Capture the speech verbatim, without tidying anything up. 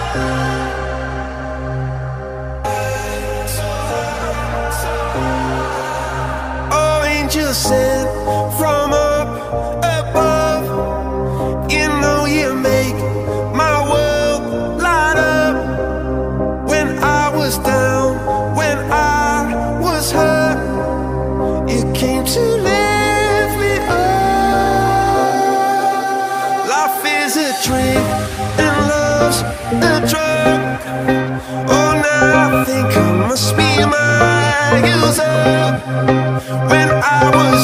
Oh, angel sent from up above, you know you make my world light up. When I was down, when I was hurt, you came to lift me up. Life is a drink and love's a drug. Oh, now I think I must be my user. When I was